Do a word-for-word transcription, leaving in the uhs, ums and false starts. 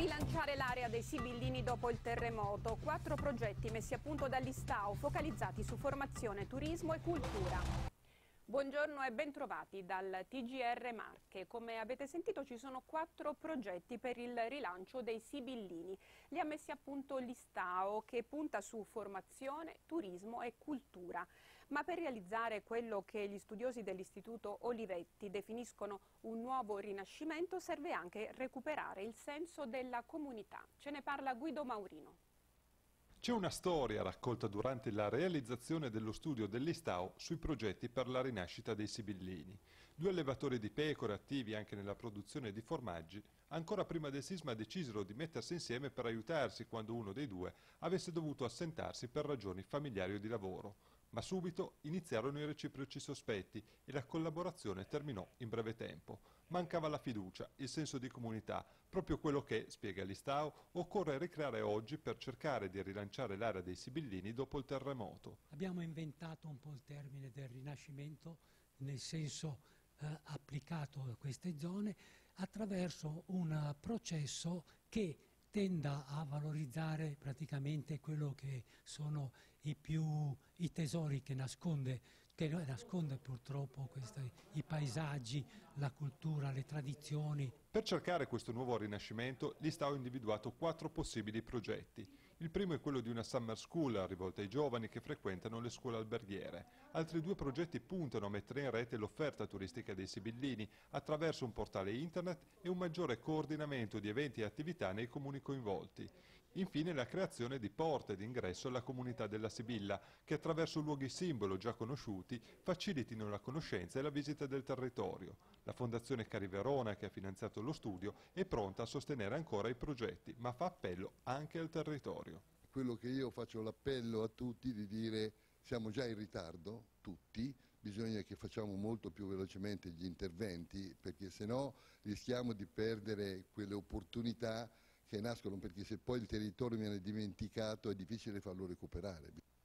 Rilanciare l'area dei Sibillini dopo il terremoto. Quattro progetti messi a punto dall'Istao focalizzati su formazione, turismo e cultura. Buongiorno e bentrovati dal T G R Marche. Come avete sentito ci sono quattro progetti per il rilancio dei Sibillini. Li ha messi a punto l'Istao, che punta su formazione, turismo e cultura. Ma per realizzare quello che gli studiosi dell'Istituto Olivetti definiscono un nuovo rinascimento serve anche recuperare il senso della comunità. Ce ne parla Guido Maurino. C'è una storia raccolta durante la realizzazione dello studio dell'Istao sui progetti per la rinascita dei Sibillini. Due allevatori di pecore attivi anche nella produzione di formaggi, ancora prima del sisma decisero di mettersi insieme per aiutarsi quando uno dei due avesse dovuto assentarsi per ragioni familiari o di lavoro. Ma subito iniziarono i reciproci sospetti e la collaborazione terminò in breve tempo. Mancava la fiducia, il senso di comunità, proprio quello che, spiega l'Istao, occorre ricreare oggi per cercare di rilanciare l'area dei Sibillini dopo il terremoto. Abbiamo inventato un po' il termine del rinascimento nel senso eh, applicato a queste zone attraverso un processo che tenda a valorizzare praticamente quello che sono i, più, i tesori che nasconde, che nasconde purtroppo questi, i paesaggi, la cultura, le tradizioni. Per cercare questo nuovo rinascimento, l'Istao ha individuato quattro possibili progetti. Il primo è quello di una summer school rivolta ai giovani che frequentano le scuole alberghiere. Altri due progetti puntano a mettere in rete l'offerta turistica dei Sibillini attraverso un portale internet e un maggiore coordinamento di eventi e attività nei comuni coinvolti. Infine la creazione di porte d'ingresso alla comunità della Sibilla, che attraverso luoghi simbolo già conosciuti facilitino la conoscenza e la visita del territorio. La Fondazione Cari Verona, che ha finanziato lo studio, è pronta a sostenere ancora i progetti, ma fa appello anche al territorio. Quello che io faccio l'appello a tutti di dire: siamo già in ritardo, tutti, bisogna che facciamo molto più velocemente gli interventi, perché se no rischiamo di perdere quelle opportunità che nascono, perché se poi il territorio viene dimenticato è difficile farlo recuperare.